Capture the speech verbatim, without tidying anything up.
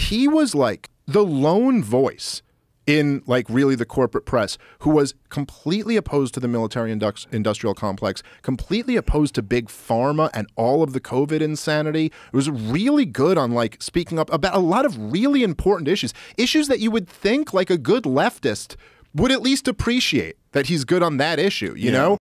he was like the lone voice in like really the corporate press who was completely opposed to the military indux industrial complex, completely opposed to big pharma and all of the COVID insanity. It was really good on like speaking up about a lot of really important issues, issues that you would think like a good leftist would at least appreciate that he's good on that issue, you yeah. know?